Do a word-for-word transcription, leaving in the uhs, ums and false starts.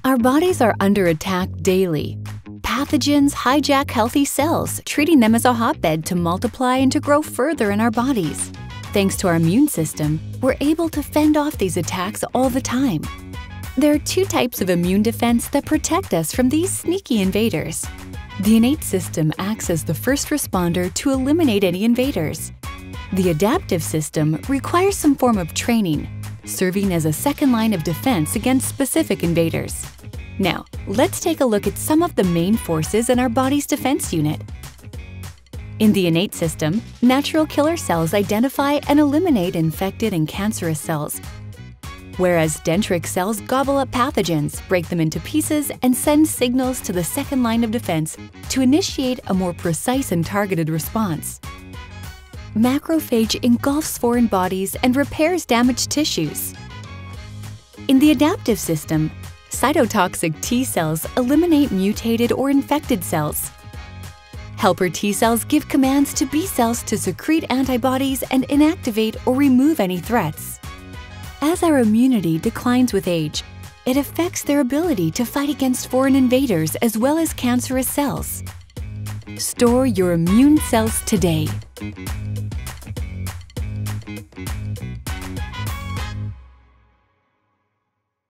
Our bodies are under attack daily. Pathogens hijack healthy cells, treating them as a hotbed to multiply and to grow further in our bodies. Thanks to our immune system, we're able to fend off these attacks all the time. There are two types of immune defense that protect us from these sneaky invaders. The innate system acts as the first responder to eliminate any invaders. The adaptive system requires some form of training, serving as a second line of defense against specific invaders. Now, let's take a look at some of the main forces in our body's defense unit. In the innate system, natural killer cells identify and eliminate infected and cancerous cells, whereas dendritic cells gobble up pathogens, break them into pieces, and send signals to the second line of defense to initiate a more precise and targeted response. Macrophage engulfs foreign bodies and repairs damaged tissues. In the adaptive system, cytotoxic T cells eliminate mutated or infected cells. Helper T cells give commands to B cells to secrete antibodies and inactivate or remove any threats. As our immunity declines with age, it affects their ability to fight against foreign invaders as well as cancerous cells. Store your immune cells today.